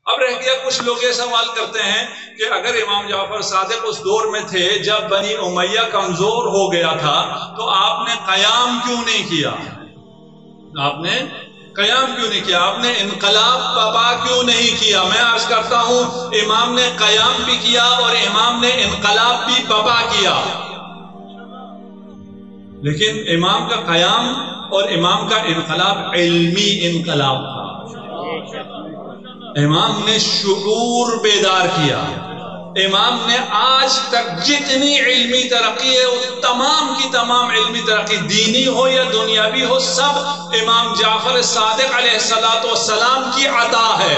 اب رہ گیا کچھ لوگ یہ سوال کرتے ہیں کہ اگر امام جعفر صادق اس دور میں تھے جب بنی امیہ کمزور ہو گیا تھا تو آپ نے قیام کیوں نہیں کیا؟ آپ نے قیام کیوں نہیں کیا؟ آپ نے انقلاب برپا کیوں نہیں کیا؟ میں عرض کرتا ہوں امام نے قیام بھی کیا اور امام نے انقلاب بھی برپا کیا، لیکن امام کا قیام اور امام کا انقلاب علمی انقلاب تھا۔ امام نے شعور بیدار کیا۔ امام نے آج تک جتنی علمی ترقی ہے تمام کی تمام علمی ترقی دینی ہو یا دنیاوی ہو سب امام جعفر صادق علیہ السلام کی عطا ہے۔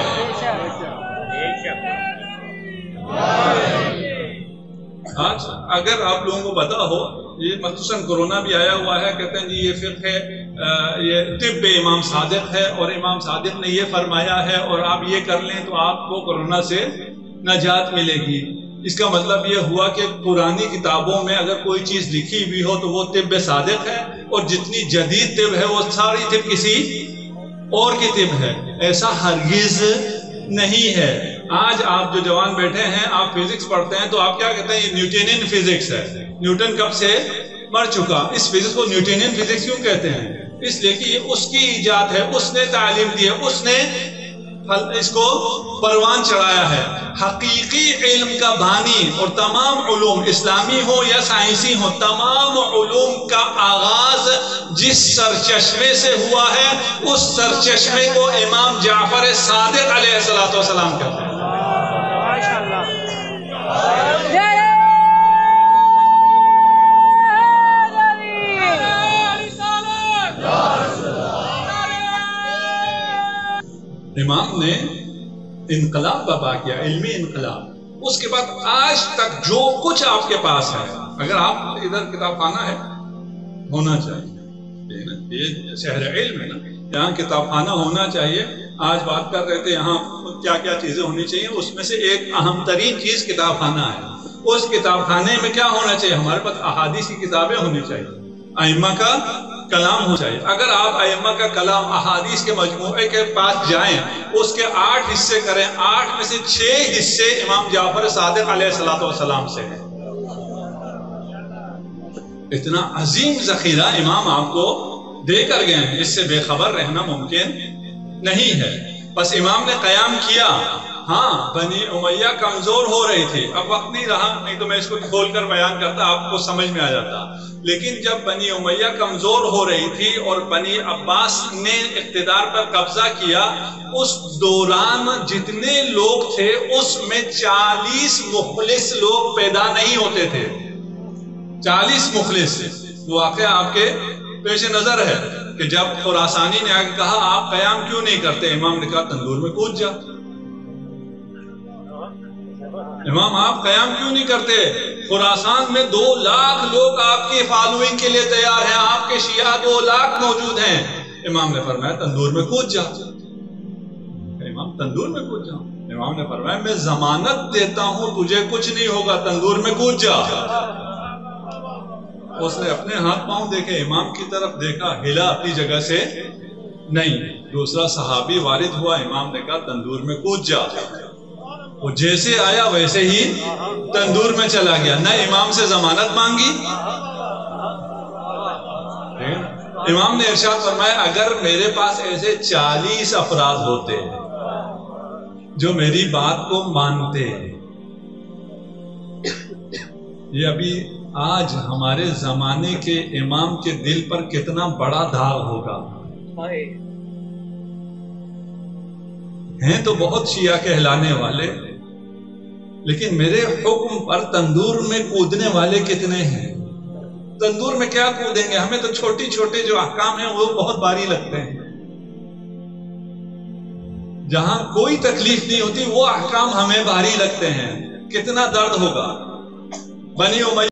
آج اگر آپ لوگوں کو پتا ہو، یہ مخصوصاً کورونا بھی آیا ہوا ہے، کہتے ہیں جی یہ فقہ ہے، یہ طب امام صادق ہے اور امام صادق نے یہ فرمایا ہے اور آپ یہ کر لیں تو آپ کو کورونا سے نجات ملے گی۔ اس کا مطلب یہ ہوا کہ پرانی کتابوں میں اگر کوئی چیز لکھی ہوئی ہو تو وہ طب صادق ہے، اور جتنی جدید طب ہے وہ ساری طب کسی اور کی طب ہے۔ ایسا ہرگز نہیں ہے۔ آج آپ جو جوان بیٹھے ہیں، آپ فزکس پڑھتے ہیں تو آپ کیا کہتے ہیں یہ نیوٹنین فزکس ہے، نیوٹن کب سے مر چکا۔ اس فزکس کو نیوٹنین فزکس کیوں کہتے ہیں؟ اس لیے کہ یہ اس کی ایجاد ہے، اس نے تعلیم دی ہے، اس نے اس کو پروان چڑھایا ہے۔ حقیقی علم کا بانی اور تمام علوم اسلامی ہو یا سائنسی ہو، تمام علوم کا آغاز جس سرچشمے سے ہوا ہے اس سرچشمے کو امام جعفر صادق علیہ السلام کہتے ہیں۔ امام نے انقلاب برپا کیا، علمی انقلاب۔ اس کے بعد آج تک جو کچھ آپ کے پاس ہے، اگر آپ ادھر کتاب خانہ ہے ہونا چاہیے، یہ شہر علم ہے نا، یہاں کتاب خانہ ہونا چاہیے۔ آج بات کر رہے تھے یہاں کیا کیا چیزیں ہونی چاہیے، اس میں سے ایک اہم ترین چیز کتاب خانہ ہے۔ اس کتاب خانے میں کیا ہونا چاہیے؟ ہمارے پاس احادیث کی کتابیں ہونی چاہیے، ائمہ کا کلام ہو چاہیے۔ اگر آپ ائمہ کا کلام احادیث کے مجموعے کے پاس جائیں، اس کے 8 حصے کریں، 8 میں سے 6 حصے امام جعفر صادق علیہ السلام سے ہیں۔ اتنا عظیم ذخیرہ امام آپ کو دے کر گئے ہیں، اس سے بے خبر رہنا ممکن نہیں ہے۔ بس امام نے قیام کیا۔ ہاں، بنی امیہ کمزور ہو رہی تھی، اب وقت نہیں رہا، نہیں تو میں اس کو کھول کر بیان کرتا، آپ کو سمجھ میں آ جاتا۔ لیکن جب بنی امیہ کمزور ہو رہی تھی اور بنی عباس نے اقتدار پر قبضہ کیا، اس دوران جتنے لوگ تھے اس میں 40 مخلص لوگ پیدا نہیں ہوتے تھے۔ 40 مخلص واقعہ آپ کے پیش نظر ہے کہ جب خراسانی نے آگے کہا آپ قیام کیوں نہیں کرتے، امام نے کہا تندور میں کود جا۔ امام آپ قیام کیوں نہیں کرتے؟ خراسان میں 2 لاکھ لوگ آپ کی فالوئنگ کے لیے تیار ہیں، آپ کے شیعہ 2 لاکھ موجود ہیں۔ امام نے فرمایا تندور میں کود جا۔ امام تندور میں کود جا۔ امام نے فرمایا میں ضمانت دیتا ہوں تجھے کچھ نہیں ہوگا، تندور میں کود جا۔ اس نے اپنے ہاتھ پاؤں دیکھے، امام کی طرف دیکھا، ہلا اپنی جگہ سے نہیں۔ دوسرا صحابی وارد ہوا، امام نے کہا تندور میں کود جا۔ وہ جیسے آیا ویسے ہی تندور میں چلا گیا، نہ امام سے ضمانت مانگی۔ امام نے ارشاد فرمایا اگر میرے پاس ایسے 40 افراد ہوتے جو میری بات کو مانتے، یہ ابھی آج ہمارے زمانے کے امام کے دل پر کتنا بڑا داغ ہوگا۔ ہیں تو بہت شیعہ کہلانے والے، لیکن میرے حکم پر تندور میں کودنے والے کتنے ہیں؟ تندور میں کیا کودیں گے؟ ہمیں تو چھوٹی چھوٹے جو احکام ہیں وہ بہت بھاری لگتے ہیں۔ جہاں کوئی تکلیف نہیں ہوتی وہ احکام ہمیں بھاری لگتے ہیں، کتنا درد ہوگا۔ بنی امیہ